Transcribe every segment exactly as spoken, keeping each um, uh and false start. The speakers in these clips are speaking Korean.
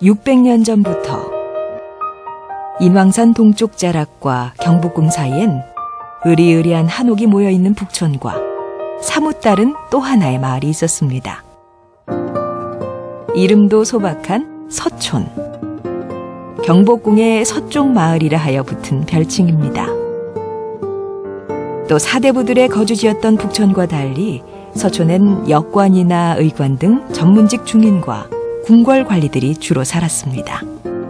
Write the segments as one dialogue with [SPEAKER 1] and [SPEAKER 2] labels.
[SPEAKER 1] 육백 년 전부터 인왕산 동쪽 자락과 경복궁 사이엔 으리으리한 한옥이 모여있는 북촌과 사뭇 다른 또 하나의 마을이 있었습니다. 이름도 소박한 서촌. 경복궁의 서쪽 마을이라 하여 붙은 별칭입니다. 또 사대부들의 거주지였던 북촌과 달리 서촌엔 역관이나 의관 등 전문직 중인과 궁궐 관리들이 주로 살았습니다.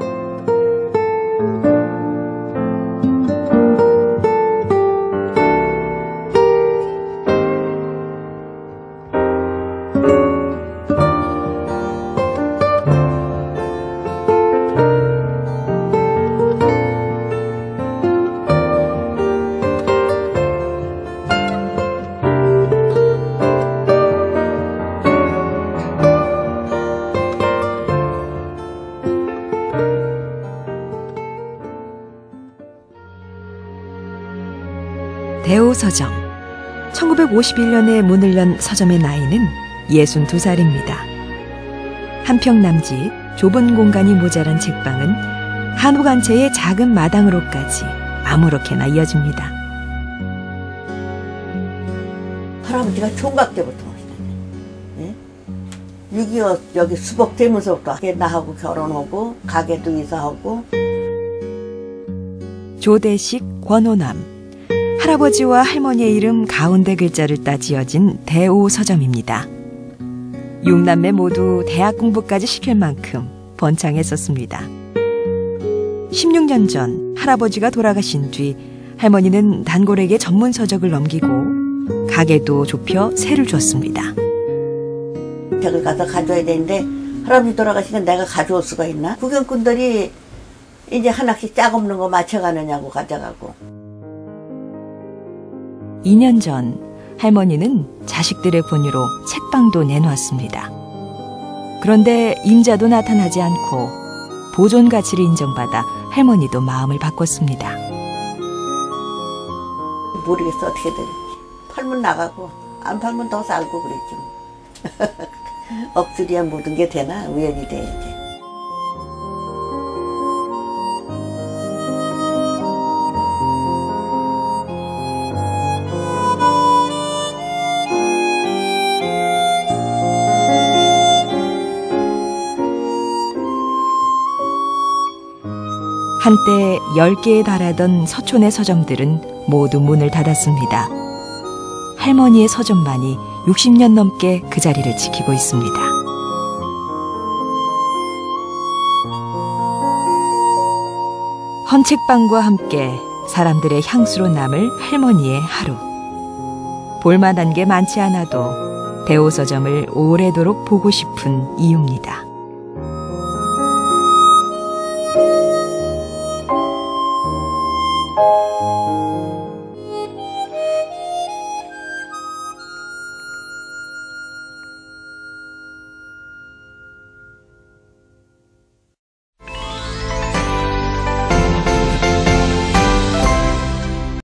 [SPEAKER 1] 대오서점. 천구백오십일 년에 문을 연 서점의 나이는 예순두 살입니다. 한평 남짓 좁은 공간이 모자란 책방은 한옥 한 채의 작은 마당으로까지 아무렇게나 이어집니다.
[SPEAKER 2] 할아버지가 총각 때부터 예? 육이오 여기 수복되면서부터 나하고 결혼하고 가게도 이사하고.
[SPEAKER 1] 조대식 권오남. 할아버지와 할머니의 이름 가운데 글자를 따 지어진 대오서점입니다. 육남매 모두 대학 공부까지 시킬 만큼 번창했었습니다. 십육 년 전 할아버지가 돌아가신 뒤 할머니는 단골에게 전문 서적을 넘기고 가게도 좁혀 세를 줬습니다.
[SPEAKER 2] 책을 가서 가져야 되는데 할아버지 돌아가시니까 내가 가져올 수가 있나? 구경꾼들이 이제 하나씩 짝 없는 거 맞춰가느냐고 가져가고.
[SPEAKER 1] 이 년 전 할머니는 자식들의 권유로 책방도 내놓았습니다. 그런데 임자도 나타나지 않고 보존 가치를 인정받아 할머니도 마음을 바꿨습니다.
[SPEAKER 2] 모르겠어 어떻게 될지. 팔면 나가고 안 팔면 더 살고 그랬지. 억지리야 모든 게 되나 우연이 돼야지.
[SPEAKER 1] 한때 열 개에 달하던 서촌의 서점들은 모두 문을 닫았습니다. 할머니의 서점만이 육십 년 넘게 그 자리를 지키고 있습니다. 헌책방과 함께 사람들의 향수로 남을 할머니의 하루. 볼만한 게 많지 않아도 대오서점을 오래도록 보고 싶은 이유입니다.